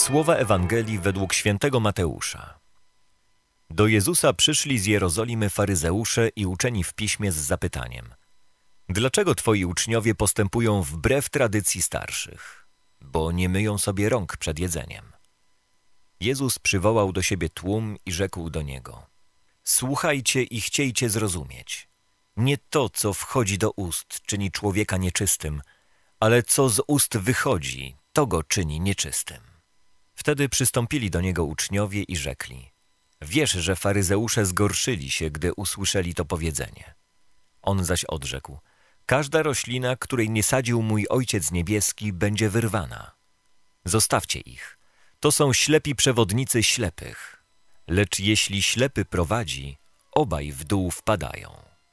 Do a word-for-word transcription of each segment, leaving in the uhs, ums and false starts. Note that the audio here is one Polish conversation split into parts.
Słowa Ewangelii według świętego Mateusza. Do Jezusa przyszli z Jerozolimy faryzeusze i uczeni w piśmie z zapytaniem: dlaczego twoi uczniowie postępują wbrew tradycji starszych, bo nie myją sobie rąk przed jedzeniem? Jezus przywołał do siebie tłum i rzekł do niego: słuchajcie i chciejcie zrozumieć. Nie to, co wchodzi do ust, czyni człowieka nieczystym, ale co z ust wychodzi, to go czyni nieczystym. Wtedy przystąpili do niego uczniowie i rzekli: wiesz, że faryzeusze zgorszyli się, gdy usłyszeli to powiedzenie. On zaś odrzekł: każda roślina, której nie sadził mój Ojciec Niebieski, będzie wyrwana. Zostawcie ich. To są ślepi przewodnicy ślepych. Lecz jeśli ślepy prowadzi, obaj w dół wpadają.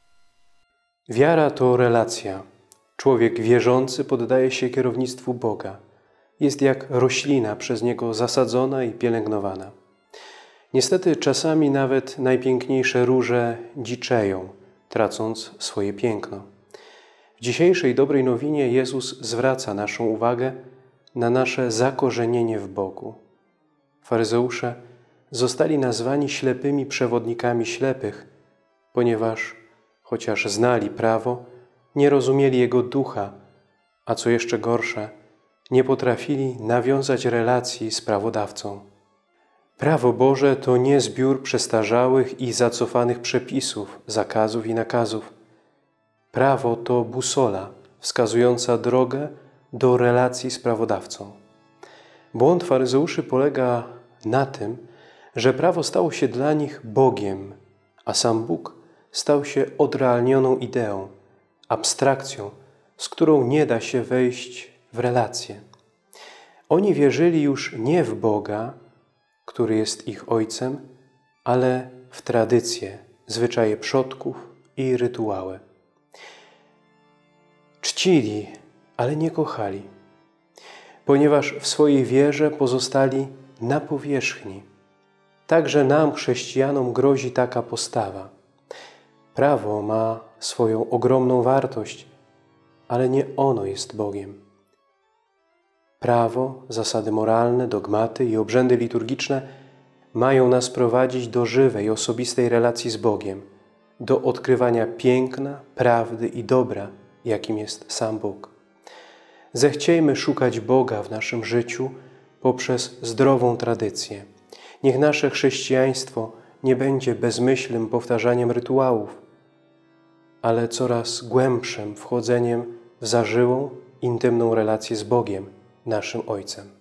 Wiara to relacja. Człowiek wierzący poddaje się kierownictwu Boga. Jest jak roślina przez Niego zasadzona i pielęgnowana. Niestety czasami nawet najpiękniejsze róże dziczeją, tracąc swoje piękno. W dzisiejszej dobrej nowinie Jezus zwraca naszą uwagę na nasze zakorzenienie w Bogu. Faryzeusze zostali nazwani ślepymi przewodnikami ślepych, ponieważ, chociaż znali prawo, nie rozumieli Jego ducha, a co jeszcze gorsze, nie potrafili nawiązać relacji z prawodawcą. Prawo Boże to nie zbiór przestarzałych i zacofanych przepisów, zakazów i nakazów. Prawo to busola wskazująca drogę do relacji z prawodawcą. Błąd faryzeuszy polega na tym, że prawo stało się dla nich Bogiem, a sam Bóg stał się odrealnioną ideą, abstrakcją, z którą nie da się wejść w relację. Oni wierzyli już nie w Boga, który jest ich Ojcem, ale w tradycje, zwyczaje przodków i rytuały. Czcili, ale nie kochali, ponieważ w swojej wierze pozostali na powierzchni. Także nam, chrześcijanom, grozi taka postawa. Prawo ma swoją ogromną wartość, ale nie ono jest Bogiem. Prawo, zasady moralne, dogmaty i obrzędy liturgiczne mają nas prowadzić do żywej, osobistej relacji z Bogiem, do odkrywania piękna, prawdy i dobra, jakim jest sam Bóg. Zechciejmy szukać Boga w naszym życiu poprzez zdrową tradycję. Niech nasze chrześcijaństwo nie będzie bezmyślnym powtarzaniem rytuałów, ale coraz głębszym wchodzeniem w zażyłą, intymną relację z Bogiem, naszym Ojcem.